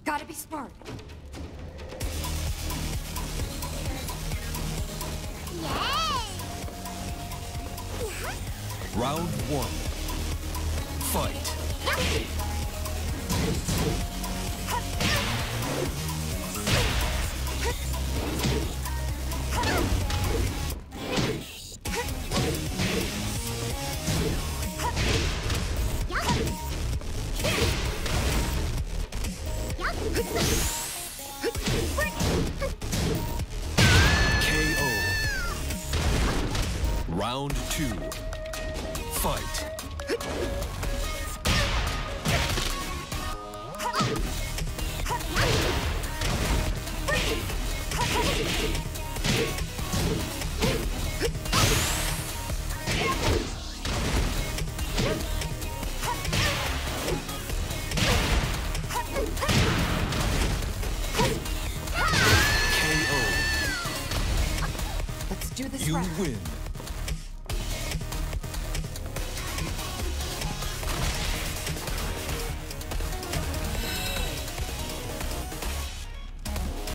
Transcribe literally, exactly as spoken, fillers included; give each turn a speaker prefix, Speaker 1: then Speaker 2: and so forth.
Speaker 1: Gotta be smart.
Speaker 2: Round one. Fight. K O. Round two. Fight.
Speaker 1: Let's do this
Speaker 2: You
Speaker 1: right.
Speaker 2: win.